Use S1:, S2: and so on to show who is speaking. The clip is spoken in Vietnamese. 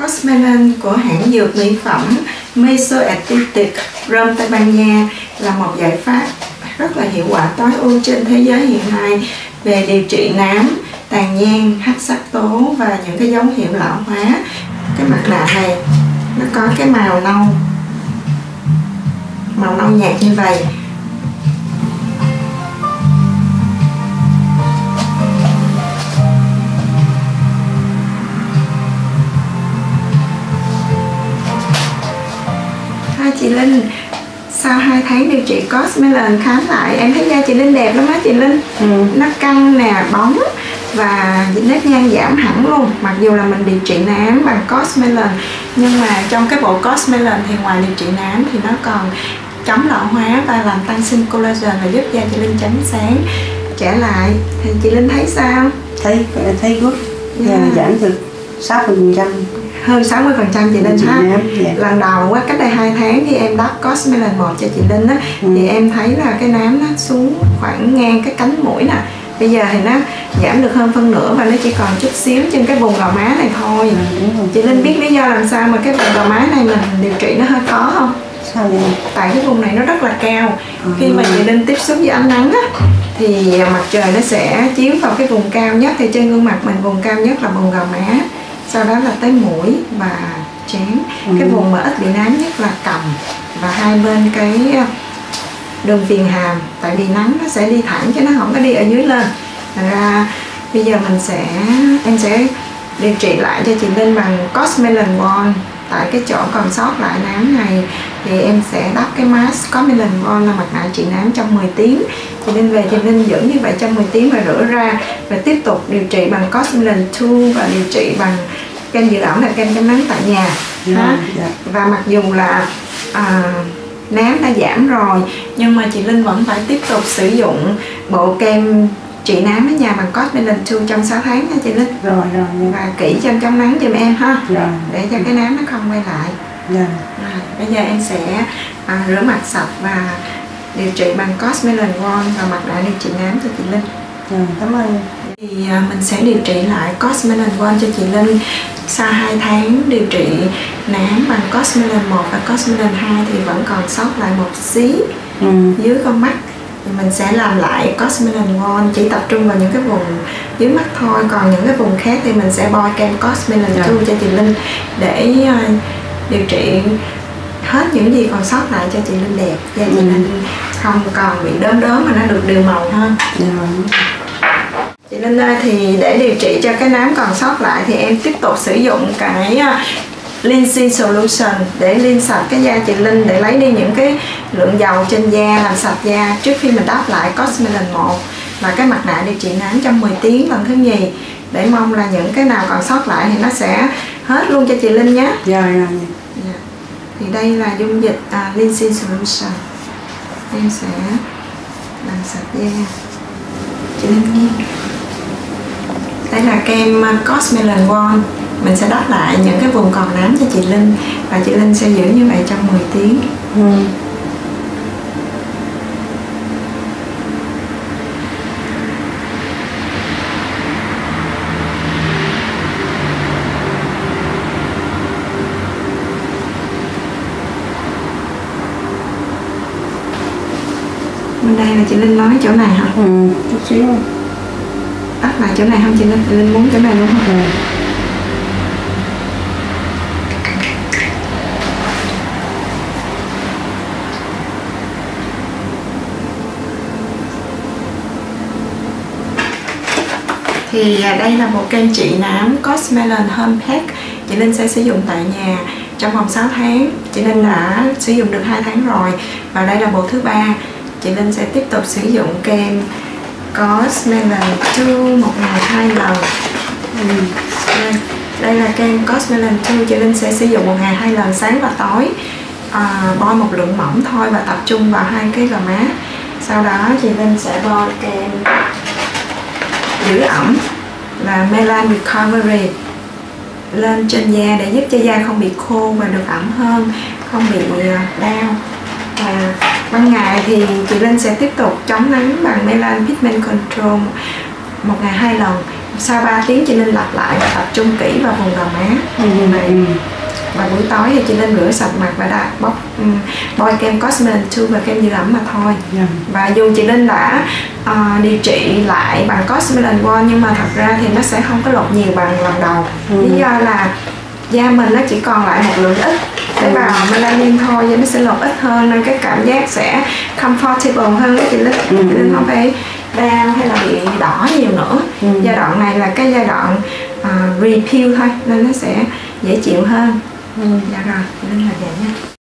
S1: Cosmelan của hãng dược mỹ phẩm Mesoaesthetic Rome, Tây Ban Nha là một giải pháp rất là hiệu quả tối ưu trên thế giới hiện nay về điều trị nám, tàn nhang, hắc sắc tố và những cái dấu hiệu lão hóa. Cái mặt nạ này nó có cái màu nâu nhạt như vậy. Chị Linh, sau 2 tháng điều trị Cosmelan khám lại em thấy da chị Linh đẹp lắm á chị Linh. Nó căng nè, bóng và nếp nhăn giảm hẳn luôn. Mặc dù là mình điều trị nám bằng Cosmelan, nhưng mà trong cái bộ Cosmelan thì ngoài điều trị nám thì nó còn chống lão hóa và làm tăng sinh collagen và giúp da chị Linh trắng sáng trở lại. Thì chị Linh thấy sao?
S2: Thấy good. Giảm được 60%.
S1: Hơn 60% chị Linh ha. Lần đầu cách đây 2 tháng khi em đắp Cosmelan 1 cho chị Linh á, thì em thấy là cái nám nó xuống khoảng ngang cái cánh mũi nè. Bây giờ thì nó giảm được hơn phân nửa và nó chỉ còn chút xíu trên cái vùng gò má này thôi. Chị Linh biết lý do làm sao mà cái vùng gò má này mình điều trị nó hơi khó không?
S2: Sao vậy?
S1: Tại cái vùng này nó rất là cao. Khi mà chị Linh tiếp xúc với ánh nắng á, thì mặt trời nó sẽ chiếu vào cái vùng cao nhất. Thì trên gương mặt mình vùng cao nhất là vùng gò má, sau đó là tới mũi và trán. Cái vùng mà ít bị nám nhất là cằm và hai bên cái đường viền hàm, tại vì nắng nó sẽ đi thẳng chứ nó không có đi ở dưới lên. Thành ra bây giờ em sẽ điều trị lại cho chị Linh bằng Cosmelan One. Tại cái chỗ còn sót lại nám này thì em sẽ đắp cái mask Cosmelan One là mặt nạ trị nám trong 10 tiếng. Chị Linh về chị Linh giữ như vậy trong 10 tiếng và rửa ra, và tiếp tục điều trị bằng Cosmelan 2 và điều trị bằng kem dưỡng ẩm là kem chống nắng tại nhà. Và mặc dù là nám đã giảm rồi, nhưng mà chị Linh vẫn phải tiếp tục sử dụng bộ kem trị nám ở nhà bằng Cosmelan 2 trong 6 tháng nha chị Linh.
S2: Rồi.
S1: Và kỹ chống nắng giùm em ha.
S2: Rồi.
S1: Để cho cái nám nó không quay lại. Rồi, bây giờ em sẽ rửa mặt sạch và điều trị bằng Cosmelan One và mặt nạ điều trị nám cho chị Linh.
S2: Cảm ơn.
S1: Thì mình sẽ điều trị lại Cosmelan One cho chị Linh. Sau 2 tháng điều trị nám bằng Cosmelan 1 và Cosmelan 2 thì vẫn còn sót lại một xí dưới con mắt. Thì mình sẽ làm lại Cosmelan One, chỉ tập trung vào những cái vùng dưới mắt thôi. Còn những cái vùng khác thì mình sẽ bôi kem Cosmelan 2 cho chị Linh để điều trị hết những gì còn sót lại cho chị Linh đẹp. Da chị Linh không còn bị đốm mà nó được đều màu hơn. Chị Linh ơi, thì để điều trị cho cái nám còn sót lại thì em tiếp tục sử dụng cái Cleansing Solution để clean sạch cái da chị Linh, để lấy đi những cái lượng dầu trên da, làm sạch da trước khi mình đắp lại Cosmelan 1 và cái mặt nạ điều trị nám trong 10 tiếng lần thứ nhì, để mong là những cái nào còn sót lại thì nó sẽ hết luôn cho chị Linh nhé. Thì đây là dung dịch Cleansing Solution. Em sẽ làm sạch da chị Linh nghe. Đây là kem Cosmelan One. Mình sẽ đắp lại những cái vùng còn nám cho chị Linh và chị Linh sẽ giữ như vậy trong 10 tiếng. Bên đây là chị Linh nói chỗ này hả?
S2: Chút xíu.
S1: Đắp lại chỗ này không chị Linh? Chị Linh muốn chỗ này luôn không? Thì đây là một kem trị nám Cosmelan Home Pack. Chị Linh sẽ sử dụng tại nhà trong vòng 6 tháng. Chị Linh đã sử dụng được 2 tháng rồi. Và đây là bộ thứ 3. Chị Linh sẽ tiếp tục sử dụng kem Cosmelan 2 một ngày 2 lần. Đây là kem Cosmelan 2. Chị Linh sẽ sử dụng một ngày 2 lần, sáng và tối. Bôi một lượng mỏng thôi và tập trung vào 2 cái gò má. Sau đó chị Linh sẽ bôi kem giữ ẩm là Melan Recovery lên trên da để giúp cho da không bị khô và được ẩm hơn, không bị đau. Và ban ngày thì chị Linh sẽ tiếp tục chống nắng bằng Melan Pigment Control một ngày 2 lần sau 3 tiếng chị Linh lặp lại và tập trung kỹ vào vùng gò má này. Và buổi tối thì chị Linh rửa sạch mặt và bôi kem Cosmelan 2 và kem dưỡng ẩm mà thôi. Và dù chị Linh đã điều trị lại bằng Cosmelan One nhưng mà thật ra thì nó sẽ không có lột nhiều bằng lần đầu. Lý do là da mình nó chỉ còn lại một lượng ít tế bào melanin thôi, nên nó sẽ lột ít hơn, nên cái cảm giác sẽ comfortable hơn đó chị Linh. Nên không phải đau hay là bị đỏ nhiều nữa. Giai đoạn này là cái giai đoạn repeal thôi, nên nó sẽ dễ chịu hơn. Dạ rồi, chị Linh là vậy nha.